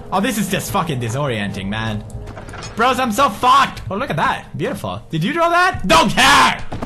Oh, this is just fucking disorienting, man. Bros, I'm so fucked. Oh, look at that. Beautiful. Did you draw that? Don't care!